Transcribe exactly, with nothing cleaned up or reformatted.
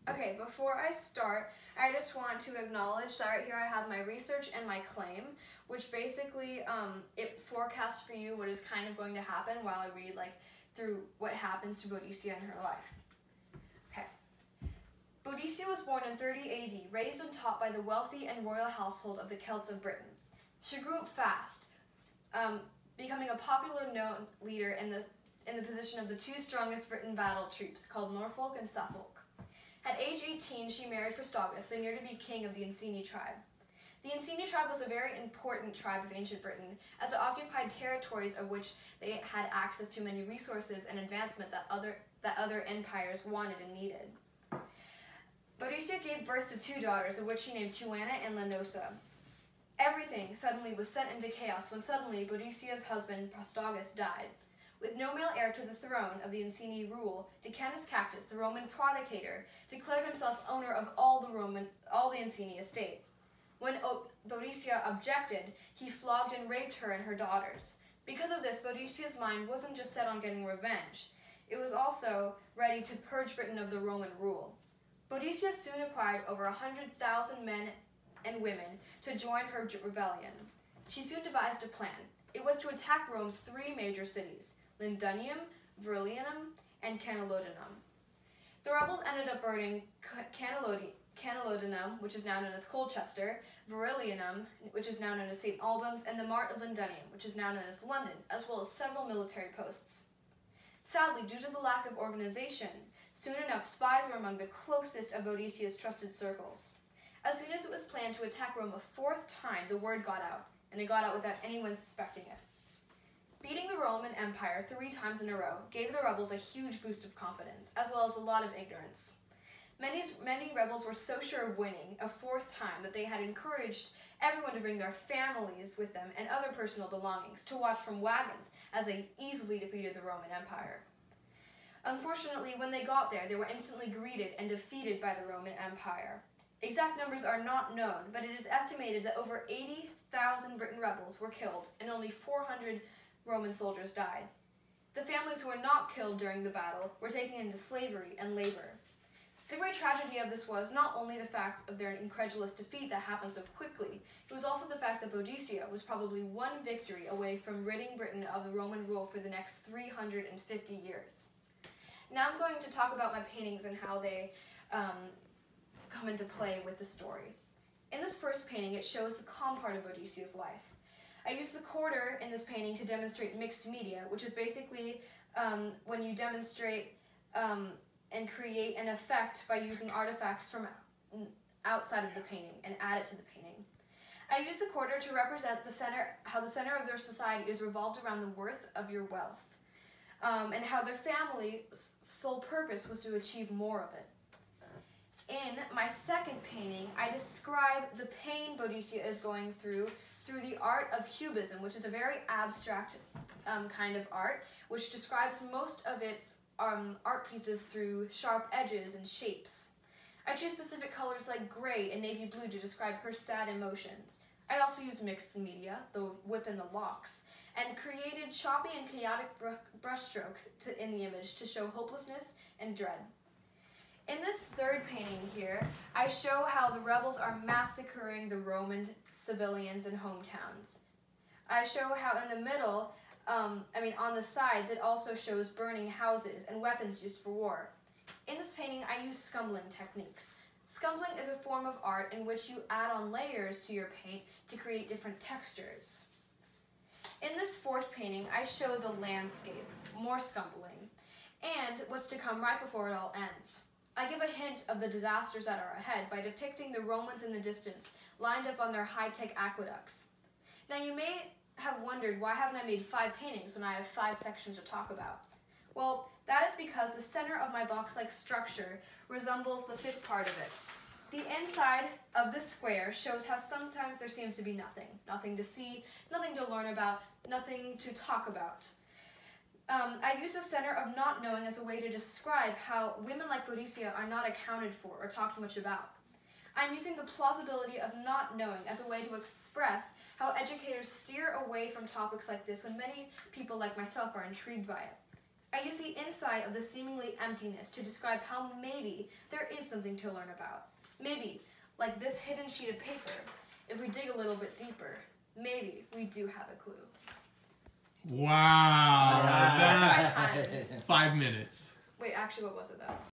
Okay, before I start, I just want to acknowledge that right here I have my research and my claim, which basically um, it forecasts for you what is kind of going to happen while I read like through what happens to Boadicea in her life. Okay. Boadicea was born in thirty A D, raised and taught by the wealthy and royal household of the Celts of Britain. She grew up fast, um, becoming a popular known leader in the in the position of the two strongest Britain battle troops called Norfolk and Suffolk. At age eighteen, she married Prasutagus, the near-to-be king of the Iceni tribe. The Iceni tribe was a very important tribe of ancient Britain, as it occupied territories of which they had access to many resources and advancement that other, that other empires wanted and needed. Boadicea gave birth to two daughters, of which she named Cuana and Lanosa. Everything suddenly was set into chaos when suddenly Boadicea's husband, Prasutagus, died. With no male heir to the throne of the Iceni rule, Decanus Cactus, the Roman prodicator, declared himself owner of all the Roman, all the Iceni estate. When o Boadicea objected, he flogged and raped her and her daughters. Because of this, Boadicea's mind wasn't just set on getting revenge. It was also ready to purge Britain of the Roman rule. Boadicea soon acquired over one hundred thousand men and women to join her rebellion. She soon devised a plan. It was to attack Rome's three major cities, Lindunium, Verulamium, and Camalodunum. The rebels ended up burning Camalodunum, which is now known as Colchester, Verulamium, which is now known as Saint Albans, and the Mart of Lindunium, which is now known as London, as well as several military posts. Sadly, due to the lack of organization, soon enough spies were among the closest of Boadicea's trusted circles. As soon as it was planned to attack Rome a fourth time, the word got out, and it got out without anyone suspecting it. Beating the Roman Empire three times in a row gave the rebels a huge boost of confidence, as well as a lot of ignorance. Many, many rebels were so sure of winning a fourth time that they had encouraged everyone to bring their families with them and other personal belongings to watch from wagons as they easily defeated the Roman Empire. Unfortunately, when they got there, they were instantly greeted and defeated by the Roman Empire. Exact numbers are not known, but it is estimated that over eighty thousand Briton rebels were killed and only four hundred Roman soldiers died. The families who were not killed during the battle were taken into slavery and labor. The great tragedy of this was not only the fact of their incredulous defeat that happened so quickly, it was also the fact that Boadicea was probably one victory away from ridding Britain of the Roman rule for the next three hundred fifty years. Now I'm going to talk about my paintings and how they um, come into play with the story. In this first painting, it shows the calm part of Boadicia's life. I used the quarter in this painting to demonstrate mixed media, which is basically um, when you demonstrate um, and create an effect by using artifacts from outside of the painting and add it to the painting. I used the quarter to represent the center, how the center of their society is revolved around the worth of your wealth, um, and how their family's sole purpose was to achieve more of it. In my second painting, I describe the pain Boadicea is going through through the art of cubism, which is a very abstract um, kind of art, which describes most of its um, art pieces through sharp edges and shapes. I choose specific colors like gray and navy blue to describe her sad emotions. I also use mixed media, the whip and the locks, and created choppy and chaotic br brushstrokes to, in the image to show hopelessness and dread. In this third painting here, I show how the rebels are massacring the Roman civilians in hometowns. I show how in the middle, um, I mean on the sides, it also shows burning houses and weapons used for war. In this painting, I use scumbling techniques. Scumbling is a form of art in which you add on layers to your paint to create different textures. In this fourth painting, I show the landscape, more scumbling, and what's to come right before it all ends. I give a hint of the disasters that are ahead by depicting the Romans in the distance, lined up on their high-tech aqueducts. Now you may have wondered, why haven't I made five paintings when I have five sections to talk about? Well, that is because the center of my box-like structure resembles the fifth part of it. The inside of this square shows how sometimes there seems to be nothing. Nothing to see, nothing to learn about, nothing to talk about. Um, I use the center of not knowing as a way to describe how women like Boadicea are not accounted for or talked much about. I'm using the plausibility of not knowing as a way to express how educators steer away from topics like this when many people like myself are intrigued by it. I use the inside of the seemingly emptiness to describe how maybe there is something to learn about. Maybe, like this hidden sheet of paper, if we dig a little bit deeper, maybe we do have a clue. Wow. That's my That, time. five minutes. Wait, actually, what was it though?